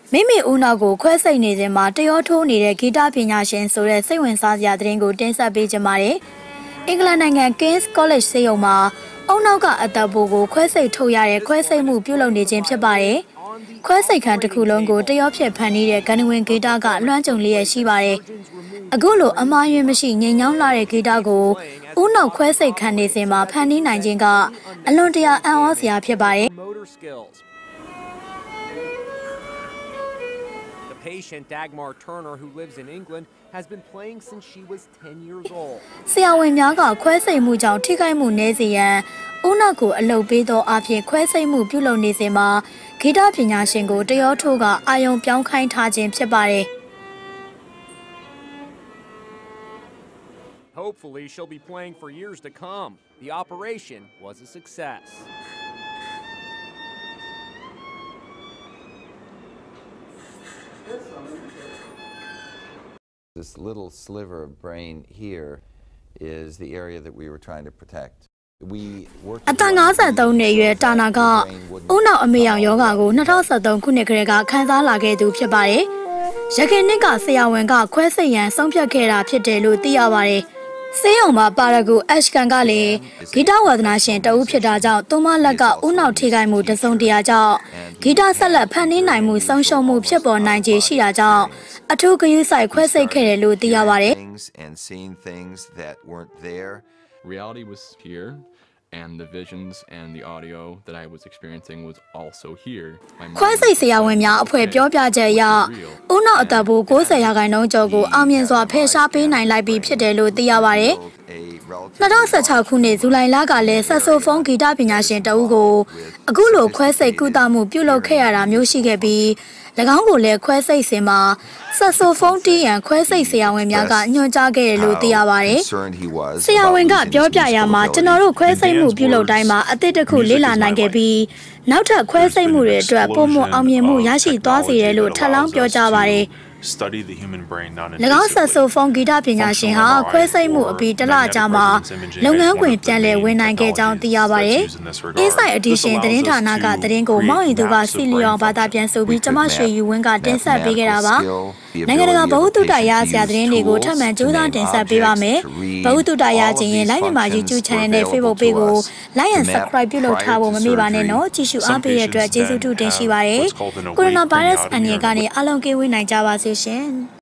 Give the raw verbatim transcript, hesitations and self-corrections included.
မိမိဦးနောက်ကိုခွဲစိတ်နေခြင်းမှာတရောထိုးနေတဲ့ဂီတပညာရှင်ဆိုတဲ့စိတ်ဝင်စားစရာသတင်းကိုတင်ဆက်ပေးကြပါမယ်။အင်္ဂလန်နိုင်ငံ King's College ဆေးရုံမှာအုံနောက်ကအသက်ပိုးကိုခွဲစိတ်ထုတ်ရတဲ့ခွဲစိတ်မှုပြုလုပ်နေခြင်းဖြစ်ပါတယ်။ခွဲစိတ်ခန်းတစ်ခုလုံးကိုတရောဖြစ်ဖန်နေတဲ့ဂန္ဓဝင်ဂီတကလွှမ်းကြုံလျက်ရှိပါတယ်။အခုလိုအမှားယွင်းမရှိငြိမ်ညောင်းလာတဲ့ဂီတကိုဦးနောက်ခွဲစိတ်ခန်းနေစဉ်မှာဖန်တီးနိုင်ခြင်းကအလွန်တရာအံ့ဩစရာဖြစ်ပါတယ်။ Patient Dagmar Turner, who lives in England, has been playing since she was ten years old. ဆရာဝန်များကခွဲစိတ်မှုကြောင့်ထိခိုက်မှုနည်းစေရန်ဦးနောက်ကိုအလုပ်ပေးသောအဖြစ်ခွဲစိတ်မှုပြုလုပ်နေစဉ်မှာဂီတပညာရှင်ကိုတရောထိုးကအာယုံပြောင်းခိုင်းထားခြင်းဖြစ်ပါတယ် Hopefully, she'll be playing for years to come. The operation was a success. This little sliver of brain here is the area that we were trying to protect. We worked အသက်fifty-threeနှစ်အရွယ်တာနာကဦးနောက်အမေရောင်ယောဂါကိုtwenty thirteenခုနှစ်ကတည်းကခံစားလာခဲ့သူဖြစ်ပါတယ်။ရခိုင်နှစ်ကဆရာဝန်ကခွဲစိတ်ရန်ဆုံးဖြတ်ခဲ့တာဖြစ်တယ်လို့သိရပါတယ်။ဆေးရုံမှာပါရဂူအက်ရှ်ကန်ကလည်းဂီတဝါသနာရှင်တဦးဖြစ်တာကြောင့်သူမလက်ကဦးနောက်ထိခိုက်မှုတစုံတရာကြောင့်ဂီတဆက်လက်ဖန်တီးနိုင်မှုဆုံးရှုံးမှုဖြစ်ပေါ်နိုင်ခြေရှိတာကြောင့်အထူးဂရုစိုက်ခွဲစိတ်ခဲ့တယ်လို့သိရပါတယ် and seeing things that weren't there. Reality was here, and the visions and the audio that I was experiencing was also here. ခွဲစိတ်ဆရာဝန်များအဖွဲ့ပြောပြချက်အရဦးနောက်အသက်ပိုးninetyရာခိုင်နှုန်းကျော်ကိုအောင်မြင်စွာဖယ်ရှားပေးနိုင်လိုက်ပြီဖြစ်တယ်လို့သိရပါတယ်twenty sixteenခုနှစ်ဇူလိုင်လကလည်းဆက်ဆိုဖုန်းဂီတပညာရှင်တဦးကိုအခုလိုခွဲစိတ်ကုသမှုပြုလုပ်ခဲ့ရတာမျိုးရှိခဲ့ပြီး၎င်းကိုလည်းခွဲစိတ်စင်မှာဆက်ဆိုဖုန်းတီးရန်ခွဲစိတ်ဆရာဝန်များကညွှန်ကြားခဲ့တယ်လို့သိရပါတယ်။ဆရာဝန်ကပြောပြရမှာကျွန်တော်တို့ခွဲစိတ်မှုပြုလုပ်တိုင်းမှာအသစ်တစ်ခုလေ့လာနိုင်ခဲ့ပြီးနောက်ထပ်ခွဲစိတ်မှုတွေအတွက်ပုံမှန်အောင်မြင်မှုရရှိသွားစေတယ်လို့ထပ်လောင်းပြောကြားပါတယ်။ study the human brain not in ၎င်းဆက်ဆိုဖုန်းဂီတပညာရှင်ဟာခွဲစိတ်မှုအပြီးတစ်လကြာမှလုပ်ငန်းခွင်ပြန်လည်ဝင်နိုင်ခဲ့ကြောင်းသိရပါတယ်။ Inside Edition သတင်းဌာနကသတင်းကိုမောင်ရင်သူကစီလီယောင်ဘာသာပြန်ဆိုပြီးကျမရွှေယူဝင်းကတင်ဆက်ပေးခဲ့တာပါ။နိုင်ငံတကာဘဝတုတ္တရဆရာသတင်းတွေကိုထပ်မံကြိုးစားတင်ဆက်ပေးပါမယ်။ဘဝတုတ္တရခြင်းရင် Live မြန်မာ YouTube Channel နဲ့ Facebook Page ကို Like and Subscribe ပြုလုပ်ထားဖို့မမေ့ပါနဲ့နော်။ကြည့်ရှုအားပေးတဲ့အတွက်ကျေးဇူးထူးတင်ရှိပါတယ်။ကိုရိုနာဗိုင်းရပ်စ်အန္တရာယ်ကနေအားလုံးကင်းဝေးနိုင်ကြပါစေရှင်။